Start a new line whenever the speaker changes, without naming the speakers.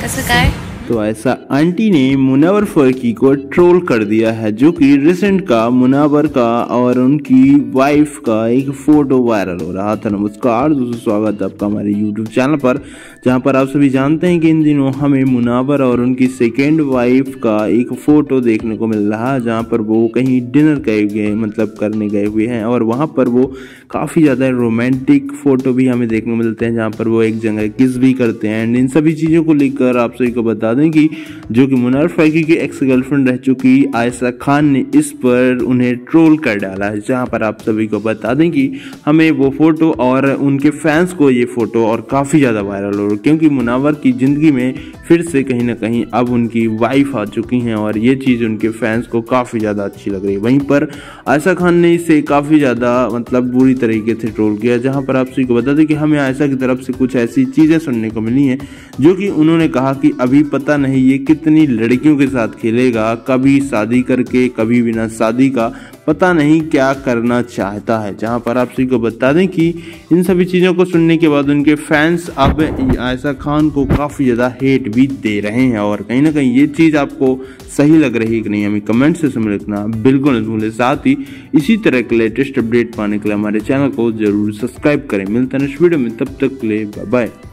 कसं काय?
तो ऐसा आंटी ने मुनावर फरकी को ट्रोल कर दिया है, जो कि रिसेंट का मुनावर का और उनकी वाइफ का एक फोटो वायरल हो रहा था। नमस्कार दोस्तों, स्वागत है आपका हमारे यूट्यूब चैनल पर, जहां पर आप सभी जानते हैं कि इन दिनों हमें मुनावर और उनकी सेकेंड वाइफ का एक फोटो देखने को मिल रहा है, जहां पर वो कहीं डिनर करने गए हुए हैं और वहां पर वो काफ़ी ज़्यादा रोमांटिक फोटो भी हमें देखने को मिलते हैं, जहां पर वो एक जगह किस भी करते हैं। एंड इन सभी चीज़ों को लेकर आप सभी को बता दें कि जो कि मुनावर फरकी की एक्स गर्लफ्रेंड रह चुकी आयशा खान ने इस पर उन्हें ट्रोल कर डाला है, जहां पर आप सभी को बता दें कि हमें वो फोटो और उनके फैंस को ये फोटो और काफ़ी ज़्यादा वायरल हो रहा है, क्योंकि मुनावर की ज़िंदगी में फिर से कहीं ना कहीं अब उनकी वाइफ आ चुकी हैं और ये चीज़ उनके फैंस को काफ़ी ज़्यादा अच्छी लग रही है। वहीं पर आयशा खान ने इसे काफ़ी ज़्यादा बुरी तरीके से ट्रोल किया, जहां पर आप सभी को बता दें कि हमें आयशा की तरफ से कुछ ऐसी चीज़ें सुनने को मिली हैं, जो कि उन्होंने कहा कि अभी पता नहीं ये कितनी लड़कियों के साथ खेलेगा, कभी शादी करके कभी बिना शादी का, पता नहीं क्या करना चाहता है। जहां पर आप सभी को बता दें कि इन सभी चीज़ों को सुनने के बाद उनके फैंस अब आयशा खान को काफ़ी ज़्यादा हेट भी दे रहे हैं और कहीं ना कहीं ये चीज़ आपको सही लग रही है कि नहीं, हमें कमेंट से समझ लिखना बिल्कुल नहीं भूलें। साथ ही इसी तरह के लेटेस्ट अपडेट पाने के लिए हमारे चैनल को जरूर सब्सक्राइब करें। मिलते हैं नेक्स्ट वीडियो में, तब तक के लिए बाय बाय।